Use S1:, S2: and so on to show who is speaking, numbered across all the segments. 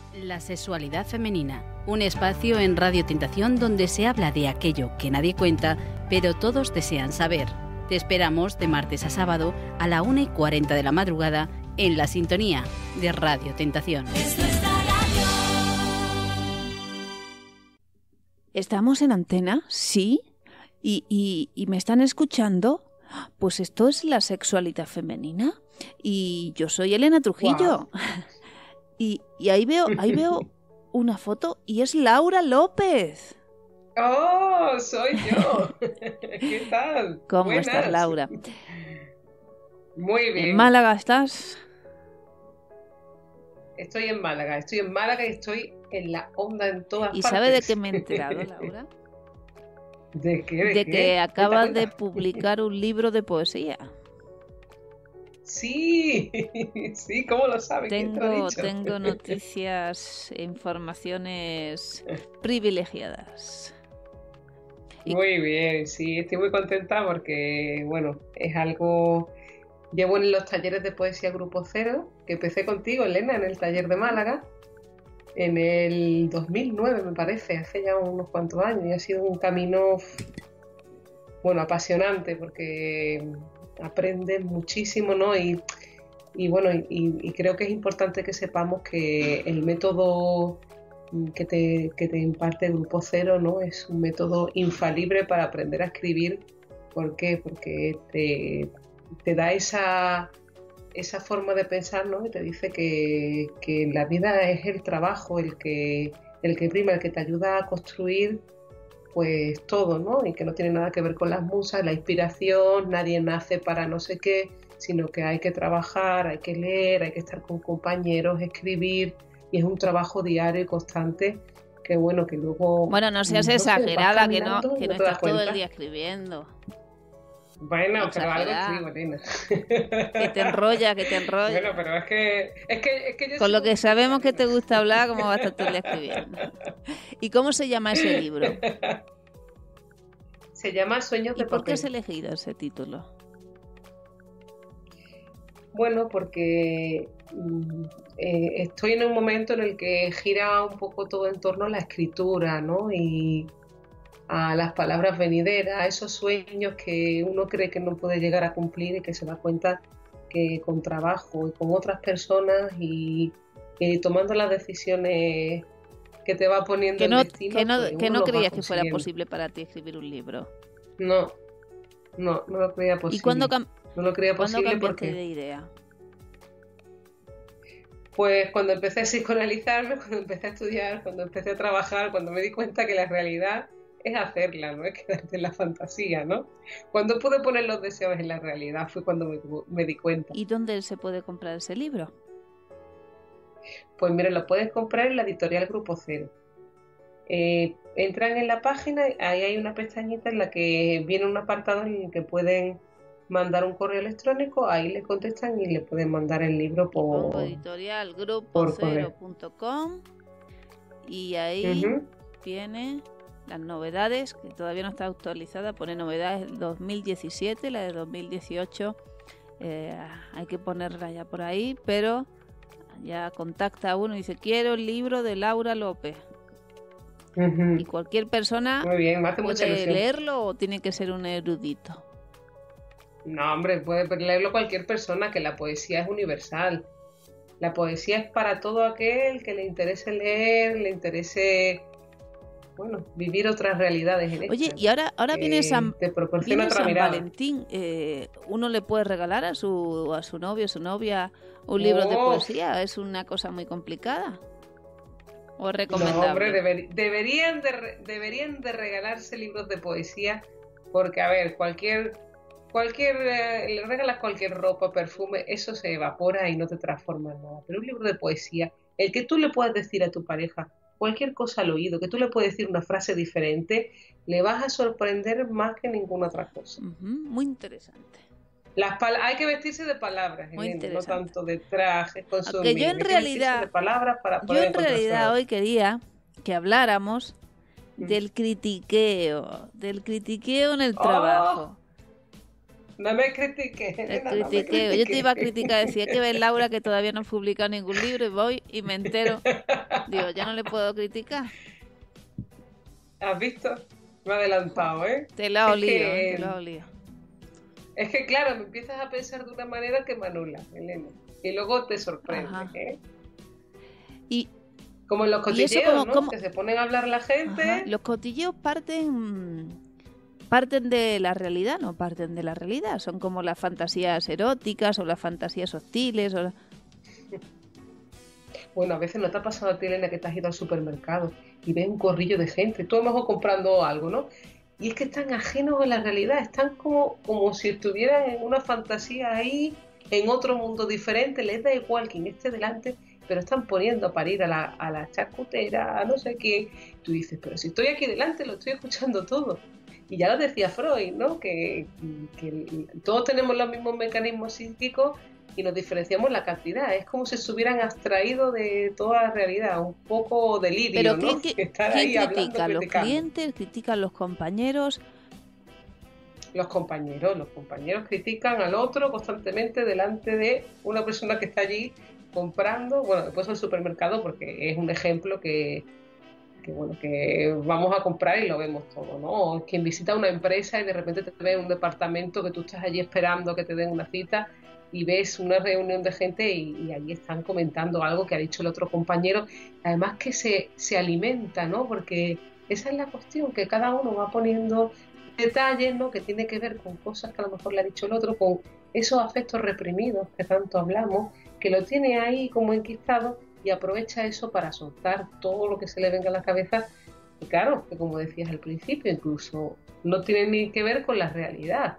S1: La sexualidad femenina, un espacio en Radio Tentación donde se habla de aquello que nadie cuenta, pero todos desean saber. Te esperamos de martes a sábado a la 1:40 de la madrugada en la sintonía de Radio Tentación.
S2: ¿Estamos en antena? ¿Sí? ¿Y me están escuchando? Pues esto es la sexualidad femenina. Y yo soy Elena Trujillo. Wow. Y ahí veo una foto y es Laura López.
S3: ¡Oh, soy yo! ¿Qué tal?
S2: ¿Cómo Buenas. Estás, Laura?
S3: Muy bien.
S2: ¿En Málaga estás?
S3: Estoy en Málaga y estoy en la onda en todas partes.
S2: ¿Y sabe de qué me he enterado, Laura?
S3: ¿De qué?
S2: De que acabas de publicar un libro de poesía.
S3: Sí, ¿cómo lo sabes?
S2: Tengo noticias e informaciones privilegiadas.
S3: Muy bien, sí, estoy muy contenta porque, bueno, es algo... Llevo en los talleres de poesía Grupo Cero, que empecé contigo, Elena, en el taller de Málaga, en el 2009, me parece, hace ya unos cuantos años, y ha sido un camino, bueno, apasionante, porque aprendes muchísimo, ¿no? Y creo que es importante que sepamos que el método que te imparte el Grupo Cero, ¿no? Es un método infalible para aprender a escribir. ¿Por qué? Porque te da esa forma de pensar, ¿no? Y te dice que la vida es el trabajo el que prima, el que te ayuda a construir pues todo, ¿no? Y que no tiene nada que ver con las musas, la inspiración, nadie nace para no sé qué, sino que hay que trabajar, hay que leer, hay que estar con compañeros, escribir, y es un trabajo diario y constante que bueno, que luego...
S2: Bueno, no seas exagerada, que no estás todo el día escribiendo.
S3: Bueno, no, pero algo escribo, Elena.
S2: Que te enrolla.
S3: Bueno, pero es que yo...
S2: Con lo que sabemos que te gusta hablar, ¿cómo vas a estar todo el día escribiendo? ¿Y cómo se llama ese libro?
S3: Se llama Sueños de
S2: papel. ¿Y por qué has
S3: papel.
S2: elegido ese título?
S3: Bueno, porque estoy en un momento en el que gira un poco todo en torno a la escritura, ¿no? Y a las palabras venideras, a esos sueños que uno cree que no puede llegar a cumplir y que se da cuenta que con trabajo y con otras personas y tomando las decisiones que te va poniendo el destino...
S2: Que no creías que fuera posible para ti escribir un libro.
S3: No lo creía posible.
S2: ¿Y cuándo
S3: cambiaste
S2: de idea?
S3: Pues cuando empecé a psicoanalizarme, cuando empecé a estudiar, cuando empecé a trabajar, cuando me di cuenta que la realidad es hacerla, no es quedarte en la fantasía, ¿no? Cuando pude poner los deseos en la realidad fue cuando me di cuenta.
S2: ¿Y dónde se puede comprar ese libro?
S3: Pues mira, lo puedes comprar en la editorial Grupo Cero. Entran en la página, ahí hay una pestañita en la que viene un apartado en el que pueden mandar un correo electrónico, ahí le contestan y le pueden mandar el libro por
S2: editorial grupocero.com y ahí viene las novedades, que todavía no está actualizada, pone novedades del 2017, la de 2018 hay que ponerla ya por ahí, pero ya contacta a uno y dice, quiero el libro de Laura López. Y cualquier persona puede leerlo o tiene que ser un erudito.
S3: No, hombre, puede leerlo cualquier persona, que la poesía es universal. La poesía es para todo aquel que le interese leer, le interese, bueno, vivir otras realidades en esta.
S2: Oye, y ahora viene San
S3: mirada.
S2: Valentín. ¿Uno le puede regalar a su novio o su novia un libro de poesía? ¿Es una cosa muy complicada? ¿O es recomendable?
S3: No, hombre, deberían de regalarse libros de poesía, porque, a ver, le regalas cualquier ropa, perfume, eso se evapora y no te transforma en nada. Pero un libro de poesía, el que tú le puedas decir a tu pareja cualquier cosa al oído, que tú le puedes decir una frase diferente, le vas a sorprender más que ninguna otra cosa.
S2: Muy interesante.
S3: Hay que vestirse de palabras, Elena, no tanto de trajes, consumir.
S2: Aunque yo en realidad hoy quería que habláramos del critiqueo en el trabajo.
S3: No me critiques.
S2: Yo te iba a criticar, decía que ves, Laura, que todavía no he publicado ningún libro y voy y me entero Digo, ya no le puedo criticar.
S3: ¿Has visto? Me he adelantado, ¿eh?
S2: Te lo ha olido.
S3: Es que, claro, me empiezas a pensar de una manera que me anula, Elena. Y luego te sorprende, ¿eh?
S2: Y
S3: como en los cotilleos, ¿no? Que se ponen a hablar la gente.
S2: Ajá. Los cotilleos parten de la realidad, no parten de la realidad. Son como las fantasías eróticas o las fantasías hostiles.
S3: Bueno, a veces no te ha pasado a ti, Elena, que te has ido al supermercado y ves un corrillo de gente, tú a lo mejor comprando algo, ¿no? Y es que están ajenos a la realidad, están como si estuvieran en una fantasía ahí, en otro mundo diferente, les da igual quien esté delante, pero están poniendo a parir a la charcutera, a no sé quién. Tú dices, pero si estoy aquí delante, lo estoy escuchando todo. Y ya lo decía Freud, ¿no? Que todos tenemos los mismos mecanismos psíquicos y nos diferenciamos la cantidad. Es como si se hubieran abstraído de toda la realidad, un poco delirio,
S2: pero
S3: ¿no?
S2: ¿quién critica? ¿Los clientes? ¿Critican los compañeros?
S3: Los compañeros critican al otro constantemente delante de una persona que está allí comprando, bueno, después al supermercado porque es un ejemplo que vamos a comprar y lo vemos todo, ¿no? Quien visita una empresa y de repente te ve en un departamento que tú estás allí esperando que te den una cita y ves una reunión de gente y allí están comentando algo que ha dicho el otro compañero, además que se alimenta, ¿no? Porque esa es la cuestión, que cada uno va poniendo detalles, ¿no? Que tiene que ver con cosas que a lo mejor le ha dicho el otro, con esos afectos reprimidos que tanto hablamos, que lo tiene ahí como enquistado y aprovecha eso para soltar todo lo que se le venga a la cabeza. Y claro, que como decías al principio, incluso no tiene ni que ver con la realidad.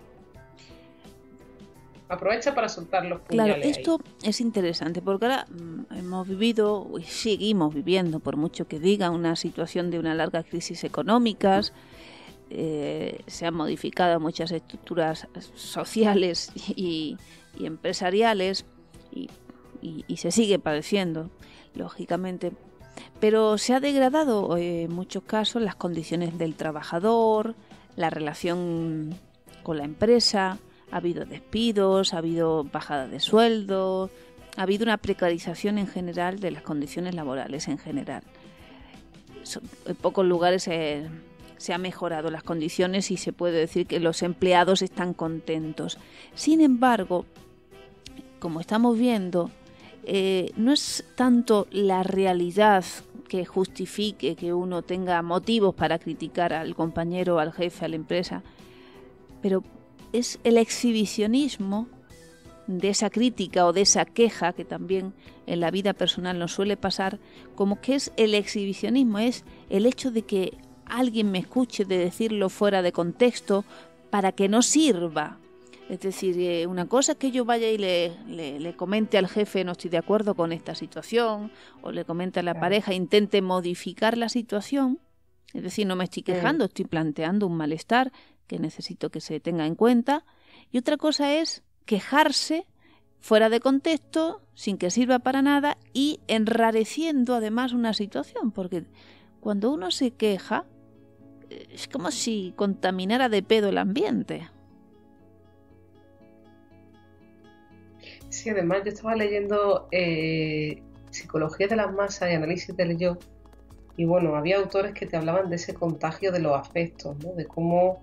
S3: Aprovecha para soltar los puñales.
S2: Claro, esto es interesante porque ahora hemos vivido y seguimos viviendo, por mucho que diga, una situación de una larga crisis económicas. Se han modificado muchas estructuras sociales y empresariales y se sigue padeciendo, lógicamente. Pero se ha degradado en muchos casos las condiciones del trabajador, la relación con la empresa. Ha habido despidos, ha habido bajada de sueldo, ha habido una precarización en general de las condiciones laborales en general. En pocos lugares se han mejorado las condiciones y se puede decir que los empleados están contentos. Sin embargo, como estamos viendo, no es tanto la realidad que justifique que uno tenga motivos para criticar al compañero, al jefe, a la empresa, pero es el exhibicionismo de esa crítica o de esa queja que también en la vida personal nos suele pasar, como que es el exhibicionismo, es el hecho de que alguien me escuche, de decirlo fuera de contexto para que no sirva. Es decir, una cosa es que yo vaya y le comente al jefe no estoy de acuerdo con esta situación, o le comente a la pareja, intente modificar la situación, es decir, no me estoy quejando, estoy planteando un malestar que necesito que se tenga en cuenta. Y otra cosa es quejarse fuera de contexto, sin que sirva para nada y enrareciendo además una situación, porque cuando uno se queja es como si contaminara de pedo el ambiente.
S3: Sí, además yo estaba leyendo Psicología de las masas y análisis del yo, y bueno, había autores que te hablaban de ese contagio de los afectos, ¿no? De cómo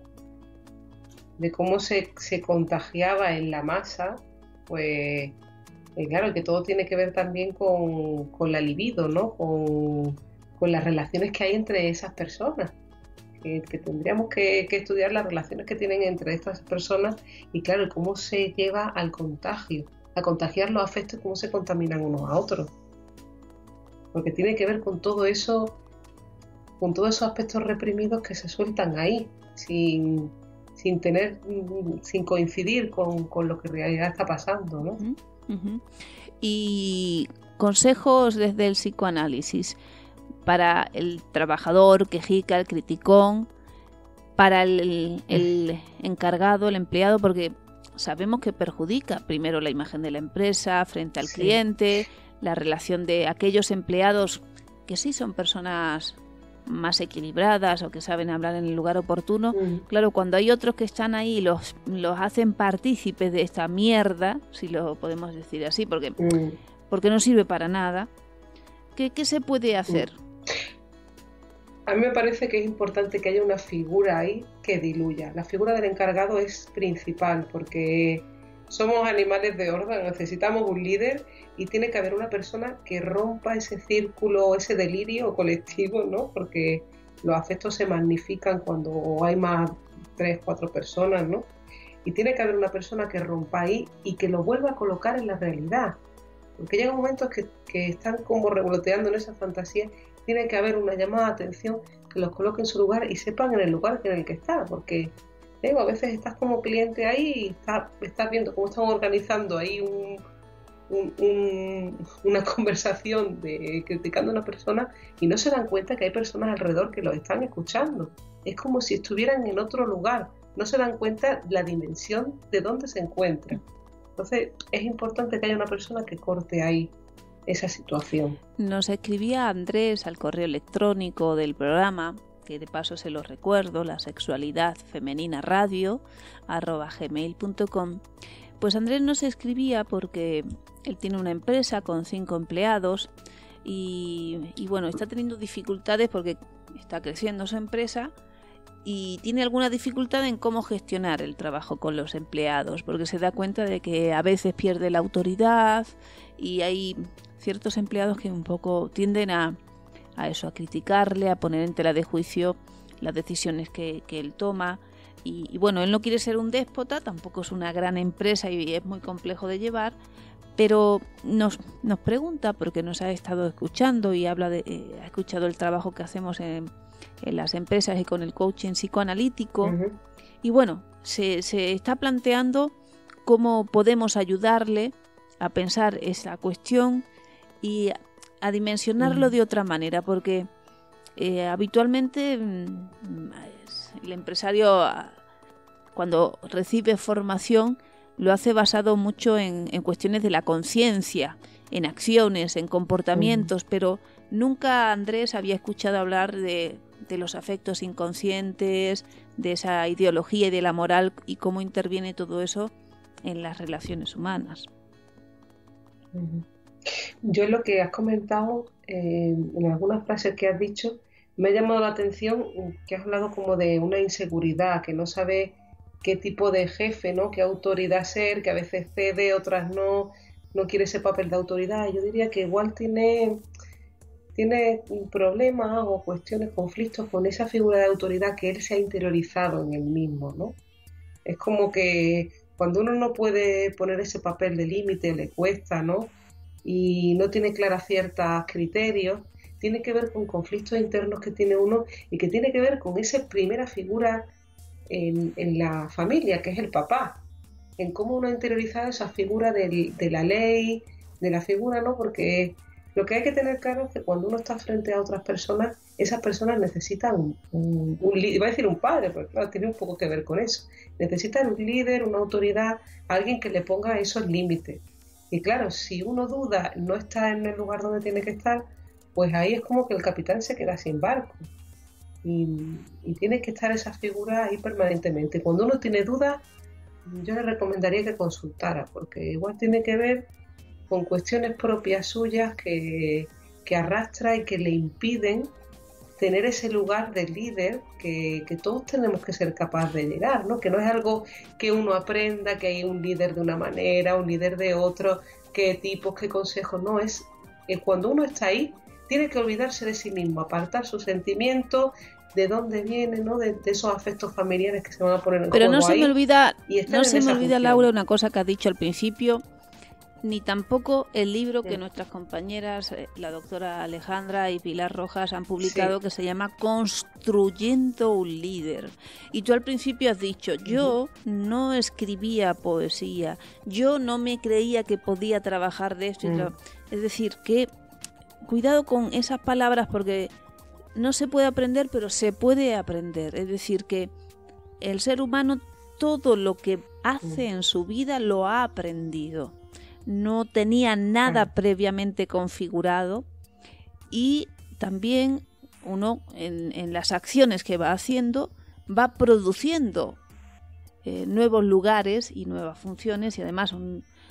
S3: se contagiaba en la masa, pues claro, que todo tiene que ver también con la libido, ¿no? Con las relaciones que hay entre esas personas, que tendríamos que estudiar las relaciones que tienen entre estas personas y claro, cómo se lleva al contagio, a contagiar los afectos, cómo se contaminan unos a otros, porque tiene que ver con todo eso, con todos esos aspectos reprimidos que se sueltan ahí, sin coincidir con lo que en realidad está pasando, ¿no?
S2: Uh-huh. Y consejos desde el psicoanálisis para el trabajador, quejica, el criticón, para el encargado, el empleado, porque sabemos que perjudica primero la imagen de la empresa frente al cliente, la relación de aquellos empleados que sí son personas más equilibradas o que saben hablar en el lugar oportuno. Claro, cuando hay otros que están ahí y los hacen partícipes de esta mierda, si lo podemos decir así, porque no sirve para nada, ¿Qué se puede hacer?
S3: A mí me parece que es importante que haya una figura ahí que diluya. La figura del encargado es principal porque somos animales de orden, necesitamos un líder y tiene que haber una persona que rompa ese círculo, ese delirio colectivo, ¿no? Porque los afectos se magnifican cuando hay más 3, 4 personas, ¿no? Y tiene que haber una persona que rompa ahí y que lo vuelva a colocar en la realidad. Porque llega momentos que están como revoloteando en esa fantasía. Tiene que haber una llamada de atención que los coloque en su lugar y sepan en el lugar en el que está. Porque a veces estás como cliente ahí y estás viendo cómo están organizando ahí una conversación criticando a una persona y no se dan cuenta que hay personas alrededor que los están escuchando. Es como si estuvieran en otro lugar. No se dan cuenta la dimensión de dónde se encuentran. Entonces es importante que haya una persona que corte ahí esa situación.
S2: Nos escribía Andrés al correo electrónico del programa, que de paso se lo recuerdo, la sexualidad femenina radio @gmail.com. Pues Andrés nos escribía porque él tiene una empresa con 5 empleados y bueno, está teniendo dificultades porque está creciendo su empresa y tiene alguna dificultad en cómo gestionar el trabajo con los empleados, porque se da cuenta de que a veces pierde la autoridad y hay ciertos empleados que un poco tienden a eso, a criticarle, a poner en tela de juicio las decisiones que él toma. Y bueno, él no quiere ser un déspota, tampoco es una gran empresa y es muy complejo de llevar, pero nos pregunta, porque nos ha estado escuchando y ha escuchado el trabajo que hacemos en las empresas y con el coaching psicoanalítico. Uh-huh. Y bueno, se está planteando cómo podemos ayudarle a pensar esa cuestión y a dimensionarlo de otra manera, porque habitualmente el empresario, cuando recibe formación, lo hace basado mucho en cuestiones de la conciencia, en acciones, en comportamientos, pero nunca Andrés había escuchado hablar de los afectos inconscientes, de esa ideología y de la moral y cómo interviene todo eso en las relaciones humanas.
S3: Yo en lo que has comentado, en algunas frases que has dicho, me ha llamado la atención que has hablado como de una inseguridad, que no sabe qué tipo de jefe, ¿no? Qué autoridad ser, que a veces cede, otras no quiere ese papel de autoridad. Yo diría que igual tiene problemas o cuestiones, conflictos con esa figura de autoridad que él se ha interiorizado en él mismo, ¿no? Es como que cuando uno no puede poner ese papel de límite, le cuesta, ¿no? Y no tiene claras ciertos criterios, tiene que ver con conflictos internos que tiene uno y que tiene que ver con esa primera figura en la familia, que es el papá, en cómo uno ha interiorizado esa figura de la ley, de la figura, ¿no? Porque lo que hay que tener claro es que cuando uno está frente a otras personas, esas personas necesitan iba a decir un padre, pero claro, tiene un poco que ver con eso. Necesitan un líder, una autoridad, alguien que le ponga esos límites. Y claro, si uno duda, no está en el lugar donde tiene que estar, pues ahí es como que el capitán se queda sin barco. Y tiene que estar esa figura ahí permanentemente. Cuando uno tiene dudas, yo le recomendaría que consultara, porque igual tiene que ver con cuestiones propias suyas que arrastra y que le impiden tener ese lugar de líder que todos tenemos que ser capaces de llegar, ¿no? Que no es algo que uno aprenda, que hay un líder de una manera, un líder de otro, qué tipos, qué consejos, no, es cuando uno está ahí, tiene que olvidarse de sí mismo, apartar sus sentimientos, de dónde viene, ¿no? De esos afectos familiares que se van a poner en juego.
S2: Pero no se me olvida,
S3: función.
S2: Laura, una cosa que has dicho al principio, ni tampoco el libro que nuestras compañeras, la doctora Alejandra y Pilar Rojas, han publicado, que se llama Construyendo un líder. Y tú al principio has dicho, yo no escribía poesía, yo no me creía que podía trabajar de esto. Es decir, que cuidado con esas palabras, porque no se puede aprender, pero se puede aprender. Es decir, que el ser humano todo lo que hace en su vida lo ha aprendido. No tenía nada previamente configurado, y también uno en las acciones que va haciendo va produciendo nuevos lugares y nuevas funciones, y además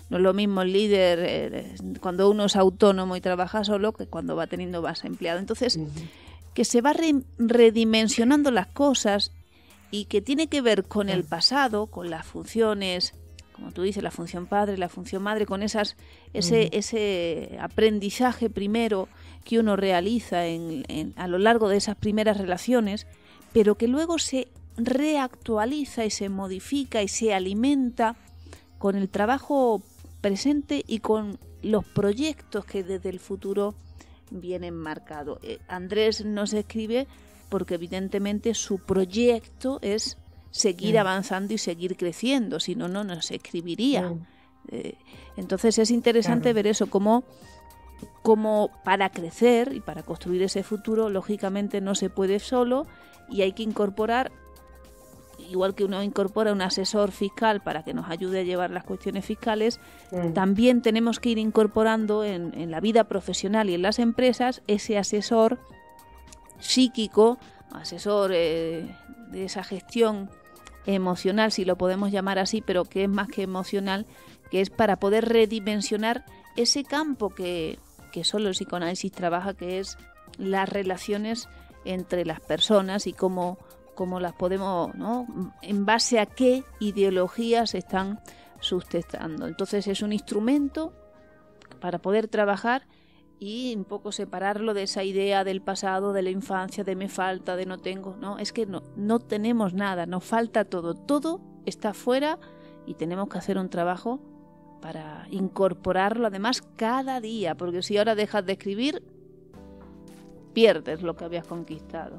S2: No es lo mismo el líder cuando uno es autónomo y trabaja solo que cuando va teniendo más empleados. Entonces, que se va redimensionando las cosas y que tiene que ver con el pasado, con las funciones, como tú dices, la función padre, la función madre, con ese aprendizaje primero que uno realiza a lo largo de esas primeras relaciones, pero que luego se reactualiza y se modifica y se alimenta con el trabajo presente y con los proyectos que desde el futuro vienen marcados. Andrés nos escribe porque evidentemente su proyecto es seguir avanzando y seguir creciendo, si no, no nos escribiría. Entonces es interesante ver eso, como para crecer y para construir ese futuro, lógicamente no se puede solo y hay que incorporar, igual que uno incorpora un asesor fiscal para que nos ayude a llevar las cuestiones fiscales, también tenemos que ir incorporando en la vida profesional y en las empresas ese asesor psíquico, asesor de esa gestión emocional, si lo podemos llamar así, pero que es más que emocional, que es para poder redimensionar ese campo que solo el psicoanálisis trabaja, que es las relaciones entre las personas y cómo las podemos, ¿no?, en base a qué ideologías se están sustentando. Entonces es un instrumento para poder trabajar y un poco separarlo de esa idea del pasado, de la infancia, de me falta, de no tengo. No, es que no tenemos nada, nos falta todo está fuera y tenemos que hacer un trabajo para incorporarlo, además cada día, porque si ahora dejas de escribir, pierdes lo que habías conquistado.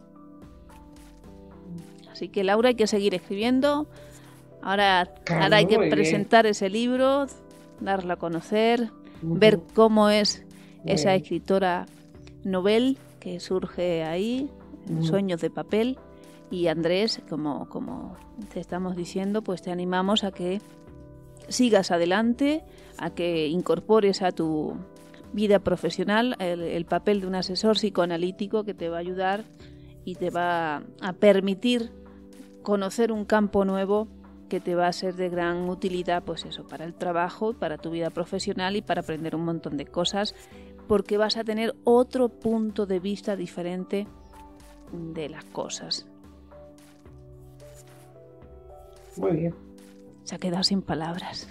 S2: Así que, Laura, hay que seguir escribiendo. Ahora hay que presentar ese libro, darlo a conocer, ver cómo es esa escritora novel que surge ahí, Sueños de papel. Y Andrés, como te estamos diciendo, pues te animamos a que sigas adelante, a que incorpores a tu vida profesional el papel de un asesor psicoanalítico que te va a ayudar y te va a permitir conocer un campo nuevo que te va a ser de gran utilidad, pues eso, para el trabajo, para tu vida profesional y para aprender un montón de cosas, porque vas a tener otro punto de vista diferente de las cosas.
S3: Muy bien.
S2: Se ha quedado sin palabras.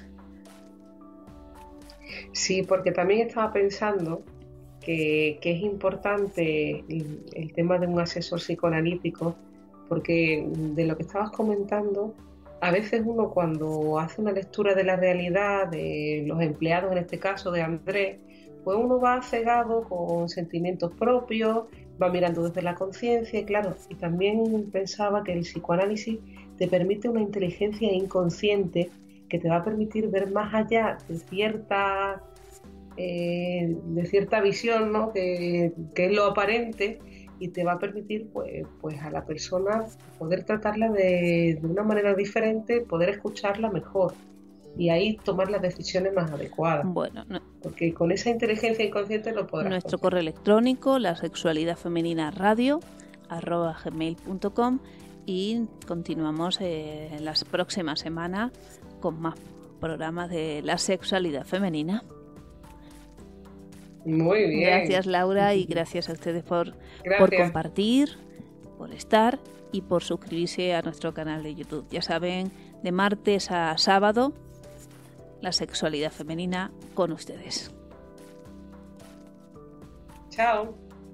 S3: Sí, porque también estaba pensando que es importante el tema de un asesor psicoanalítico, porque de lo que estabas comentando, a veces uno cuando hace una lectura de la realidad de los empleados, en este caso de Andrés, pues uno va cegado con sentimientos propios, va mirando desde la conciencia, y claro, y también pensaba que el psicoanálisis te permite una inteligencia inconsciente que te va a permitir ver más allá de cierta visión, ¿no?, que es lo aparente, y te va a permitir pues a la persona poder tratarla de una manera diferente, poder escucharla mejor y ahí tomar las decisiones más adecuadas.
S2: Bueno,
S3: porque con esa inteligencia inconsciente lo podrás.
S2: Nuestro correo electrónico, lasexualidadfemenina@gmail.com, y continuamos las próximas semanas con más programas de la sexualidad femenina.
S3: Muy bien.
S2: Gracias, Laura, y gracias a ustedes por compartir, por estar y por suscribirse a nuestro canal de YouTube. Ya saben, de martes a sábado, la sexualidad femenina con ustedes.
S3: Chao.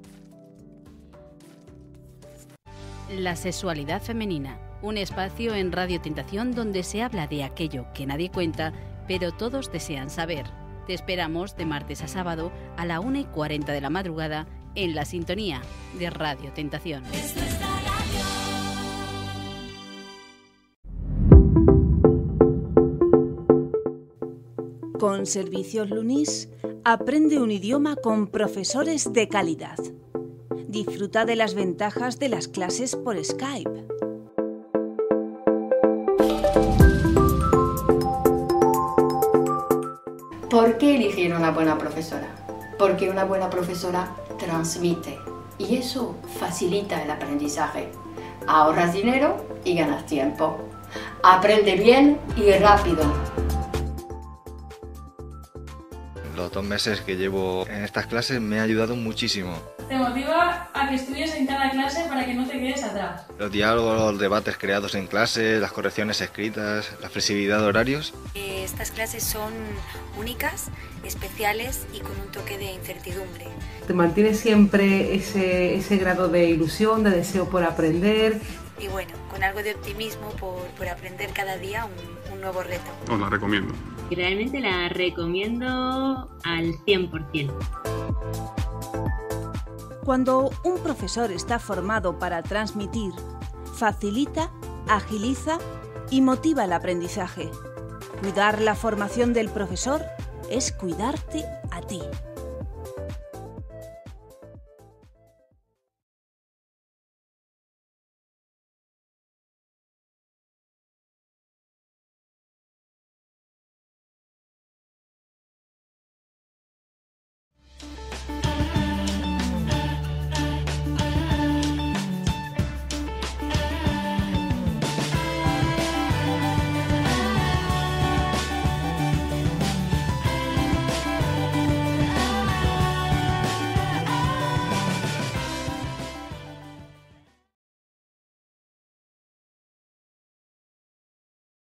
S1: La sexualidad femenina, un espacio en Radio Tentación donde se habla de aquello que nadie cuenta, pero todos desean saber. Te esperamos de martes a sábado a la 1:40 de la madrugada en la sintonía de Radio Tentación.
S4: Con Servicios Lunis, aprende un idioma con profesores de calidad. Disfruta de las ventajas de las clases por Skype.
S5: ¿Por qué elegir una buena profesora? Porque una buena profesora transmite y eso facilita el aprendizaje. Ahorras dinero y ganas tiempo. Aprende bien y rápido.
S6: Los 2 meses que llevo en estas clases me ha ayudado muchísimo.
S7: Te motiva a que estudies en cada clase para que no te quedes atrás.
S6: Los diálogos, los debates creados en clase, las correcciones escritas, la flexibilidad de horarios.
S8: Estas clases son únicas, especiales y con un toque de incertidumbre.
S9: Te mantiene siempre ese grado de ilusión, de deseo por aprender.
S8: Y bueno, con algo de optimismo por aprender cada día un nuevo reto.
S10: Os la recomiendo.
S11: Y realmente la recomiendo al 100%.
S4: Cuando un profesor está formado para transmitir, facilita, agiliza y motiva el aprendizaje. Cuidar la formación del profesor es cuidarte a ti.